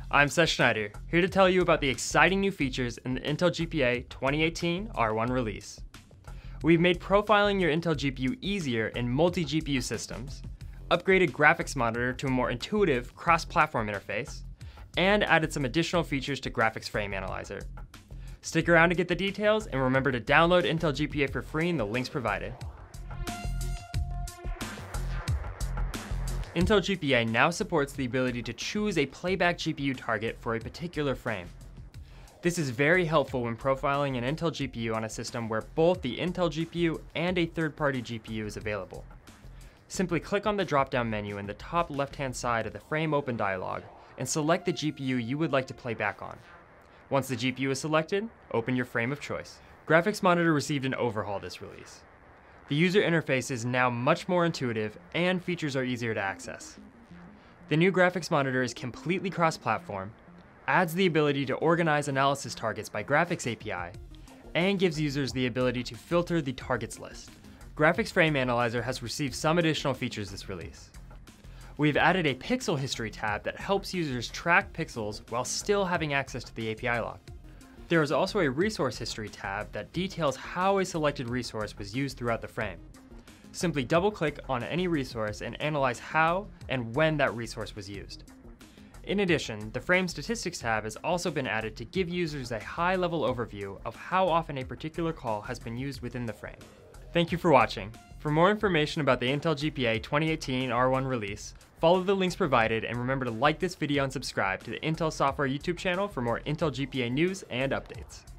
I'm Seth Schneider, here to tell you about the exciting new features in the Intel GPA 2018 R1 release. We've made profiling your Intel GPU easier in multi-GPU systems, upgraded graphics monitor to a more intuitive cross-platform interface, and added some additional features to Graphics Frame Analyzer. Stick around to get the details, and remember to download Intel GPA for free in the links provided. Intel GPA now supports the ability to choose a playback GPU target for a particular frame. This is very helpful when profiling an Intel GPU on a system where both the Intel GPU and a third-party GPU is available. Simply click on the drop-down menu in the top left-hand side of the Frame Open dialog and select the GPU you would like to play back on. Once the GPU is selected, open your frame of choice. Graphics Monitor received an overhaul this release. The user interface is now much more intuitive and features are easier to access. The new Graphics Monitor is completely cross-platform, adds the ability to organize analysis targets by Graphics API, and gives users the ability to filter the targets list. Graphics Frame Analyzer has received some additional features this release. We've added a pixel history tab that helps users track pixels while still having access to the API log. There is also a resource history tab that details how a selected resource was used throughout the frame. Simply double-click on any resource and analyze how and when that resource was used. In addition, the Frame Statistics tab has also been added to give users a high-level overview of how often a particular call has been used within the frame. Thank you for watching. For more information about the Intel GPA 2018 R1 release, follow the links provided and remember to like this video and subscribe to the Intel Software YouTube channel for more Intel GPA news and updates.